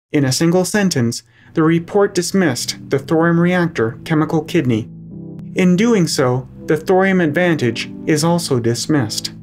In a single sentence, the report dismissed the thorium reactor chemical kidney. In doing so, the thorium advantage is also dismissed.